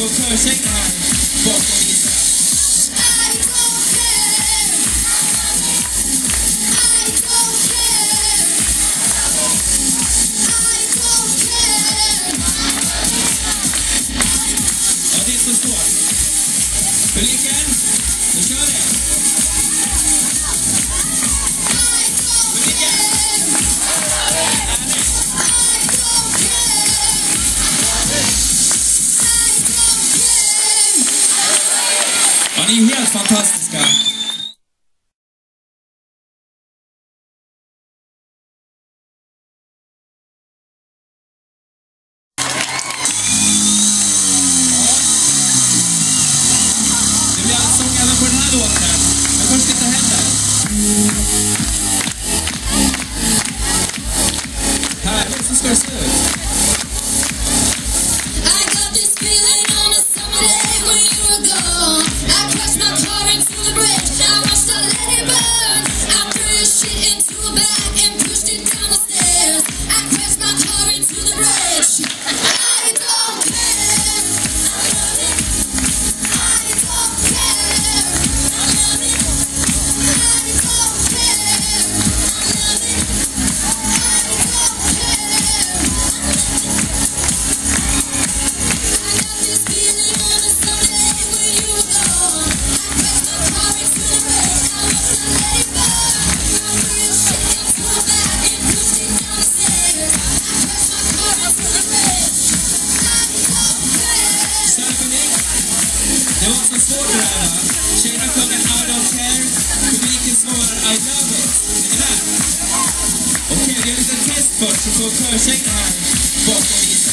få körsänga här bakom Lisa. Ja, det är så svårt. Publiken, nu kör det. Publiken. Ja, ni är helt fantastiska. Det blir allsång även på den här låten. Men först lite händer. Här, så ska det se ut. Det var så svårt det här. Tjejerna sjunger I don't care. Publiken svarar I love it. Är ni med? Okej, vi gör lite test först så får körsänga här bakom Lisa.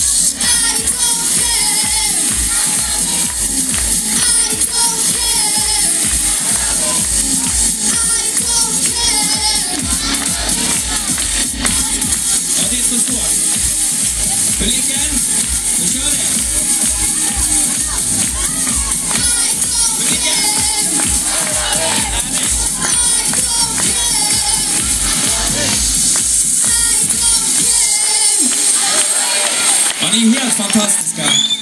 Ja, det är så svårt. Publiken, nu kör det. Ja, ni är helt fantastiska.